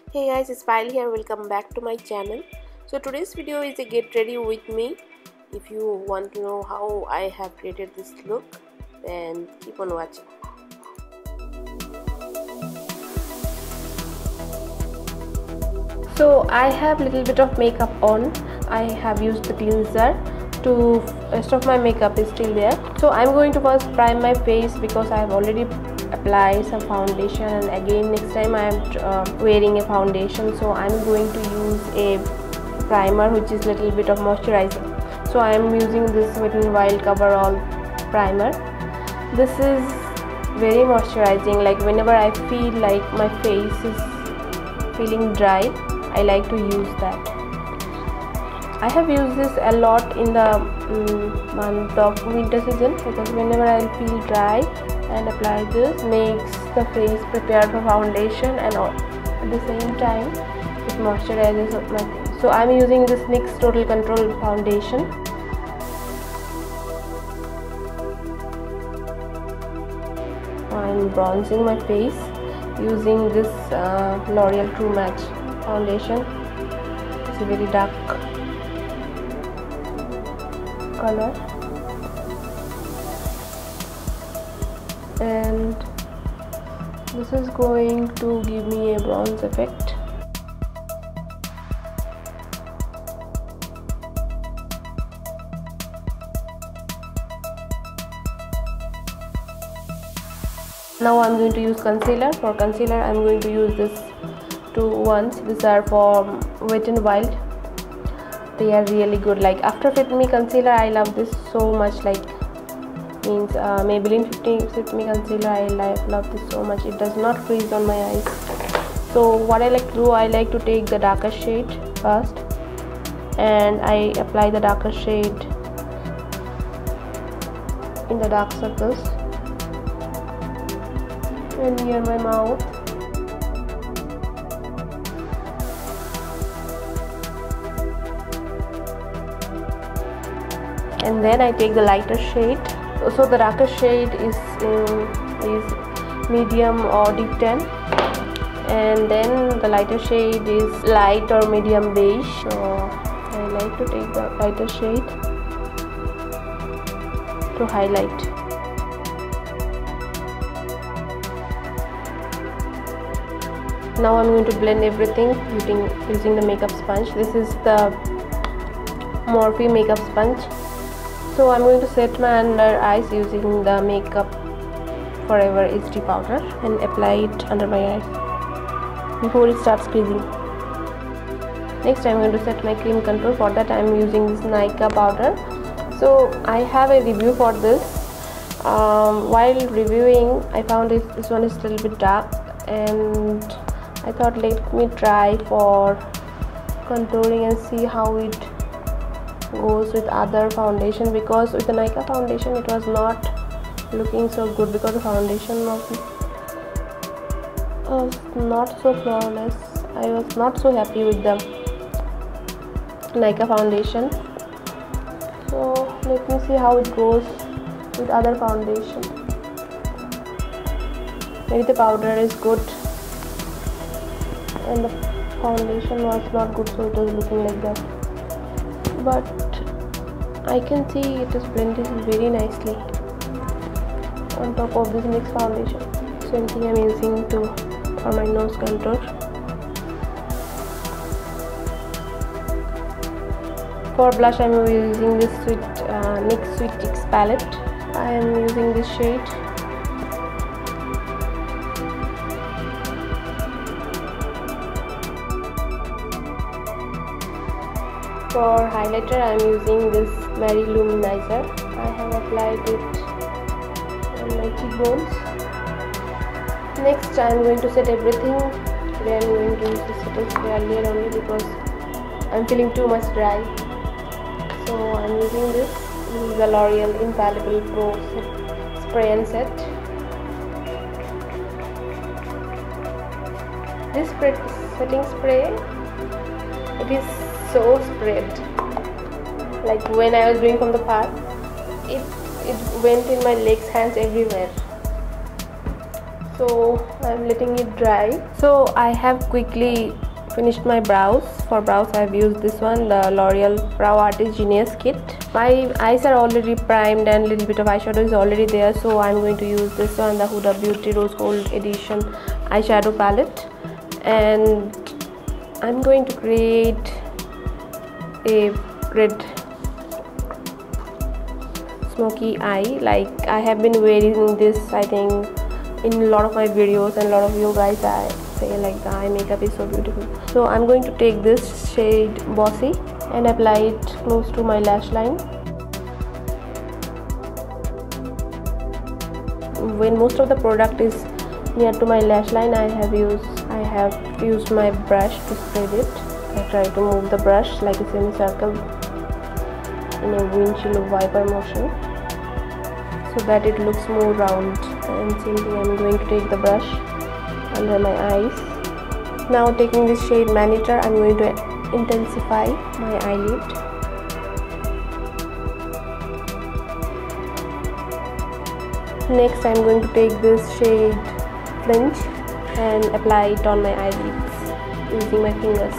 Hey guys, it's Payal here. Welcome back to my channel. So today's video is a get ready with me. If you want to know how I have created this look, then keep on watching. So I have little bit of makeup on. I have used the cleanser. To rest of my makeup is still there. So I'm going to first prime my face because I have already applied some foundation, and again next time I am wearing a foundation, so I'm going to use a primer which is little bit of moisturizing. So I am using this Wet n Wild Cover All primer. This is very moisturizing. Like whenever I feel like my face is feeling dry, I like to use that. I have used this a lot in the month of winter season because whenever I feel dry and apply this, makes the face prepared for foundation, and at the same time it moisturizes my face. So I'm using this NYX Total Control foundation. I'm bronzing my face using this L'Oreal True Match foundation. It's a very dark color, and this is going to give me a bronze effect. Now I'm going to use concealer. For concealer I'm going to use this two ones. These are from Wet n Wild. They are really good. Like after Fit Me concealer, I love this so much. Like means Maybelline Fit Me concealer, I love this so much. It does not crease on my eyes. So what I like to do, I like to take the darker shade first, and I apply the darker shade in the dark circles and near my mouth. And then I take the lighter shade. So the darker shade is medium or deep tan, and then the lighter shade is light or medium beige. So I like to take the lighter shade to highlight. Now I'm going to blend everything using the makeup sponge. This is the Morphe makeup sponge. So I'm going to set my under eyes using the Makeup Forever HD powder and apply it under my eyes before it starts creasing. Next I'm going to set my cream contour. For that I'm using this Nykaa powder. So I have a review for this. While reviewing, I found this one is a little bit dark, and I thought let me try for contouring and see how it goes with other foundation, because with the Nykaa foundation it was not looking so good because the foundation was not so flawless. I was not so happy with the Nykaa foundation. So let me see how it goes with other foundation. Maybe the powder is good and the foundation was not good, so it was looking like that. But I can see it is blended very nicely on top of this NYX foundation. Same thing I'm using for my nose contour. For blush I'm using this NYX Sweet Cheeks palette. I am using this shade. For highlighter I am using this Mary Luminizer. I have applied it on my cheekbones. Next I am going to set everything. Today I am going to use the setting spray earlier only because I am feeling too much dry. So I am using this. This is the L'Oreal Infallible Pro Spray and Set. This setting spray, it is so spread. Like when I was doing from the park, it went in my legs, hands, everywhere. so I'm letting it dry. So I have quickly finished my brows. For brows I have used this one, the L'Oreal Brow Artist Genius Kit. My eyes are already primed and little bit of eyeshadow is already there, so I'm going to use this one, the Huda Beauty Rose Gold Edition eyeshadow palette, and I'm going to create a red smoky eye. Like, I have been wearing this, I think, in a lot of my videos, and a lot of you guys say like the eye makeup is so beautiful. So I'm going to take this shade Bossy and apply it close to my lash line. When most of the product is near to my lash line, I have used my brush to spread it. I try to move the brush like a semicircle in a windshield wiper motion so that it looks more round. And same thing, I'm going to take the brush under my eyes. Now taking this shade Maneater, I'm going to intensify my eyelid. Next I'm going to take this shade Flinch and apply it on my eyelids using my fingers.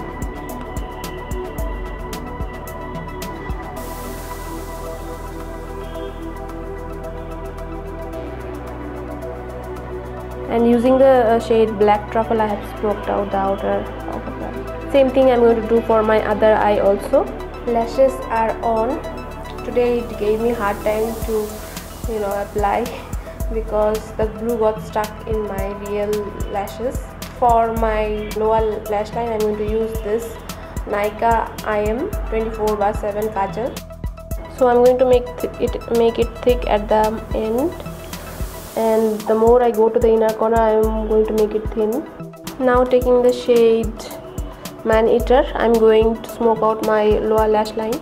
And using the shade Black Truffle, I have smoked out the outer of the eye. Same thing I'm going to do for my other eye also. Lashes are on. Today it gave me hard time to apply because the glue got stuck in my real lashes. For my lower lash line, I'm going to use this Nykaa IM 24/7 Kajal. So I'm going to make it thick at the end, and the more I go to the inner corner, I'm going to make it thin. Now taking the shade Maneater, I'm going to smoke out my lower lash line.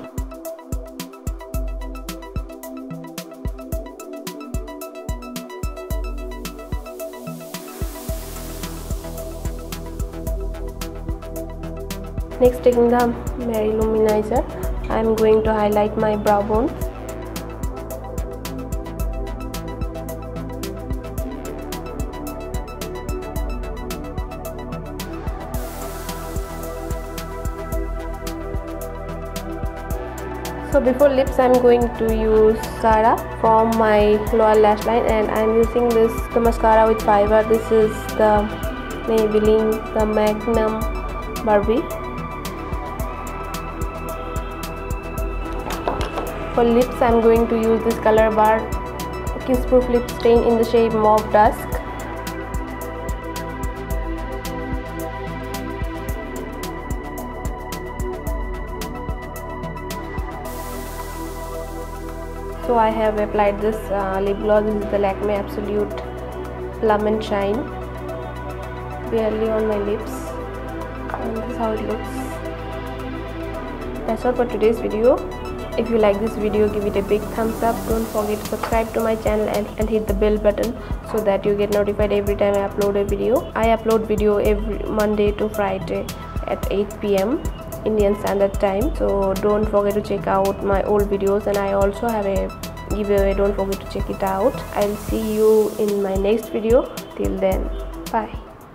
Next, taking the Mary Luminizer, I'm going to highlight my brow bone. So before lips, I'm going to use mascara from my lower lash line, and I'm using the mascara with fiber. This is the Maybelline, the Magnum Barbie. For lips, I'm going to use this Color Bar Kiss Proof Lip Stain in the shade Mauve Dusk. So I have applied this lip gloss. This is the Lakme Absolute Plum and Shine, barely on my lips, and this is how it looks. That's all for today's video. If you like this video, give it a big thumbs up. Don't forget to subscribe to my channel and hit the bell button so that you get notified every time I upload a video. I upload video every Monday to Friday at 8 PM Indian Standard Time, so don't forget to check out my old videos, and I also have a giveaway. Don't forget to check it out. I'll see you in my next video. Till then, bye.